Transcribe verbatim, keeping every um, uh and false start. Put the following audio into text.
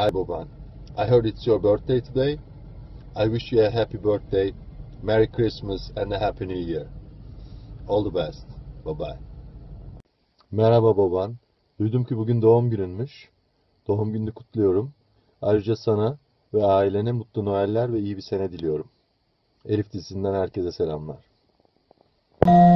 Hi, Boban. I heard it's your birthday today. I wish you a happy birthday, Merry Christmas, and a Happy New Year. All the best. Bye bye. Merhaba Boban. Duydum ki bugün doğum gününmüş. Doğum gününü kutluyorum. Ayrıca sana ve ailene mutlu Noeller ve iyi bir sene diliyorum. Elif dizisinden herkese selamlar.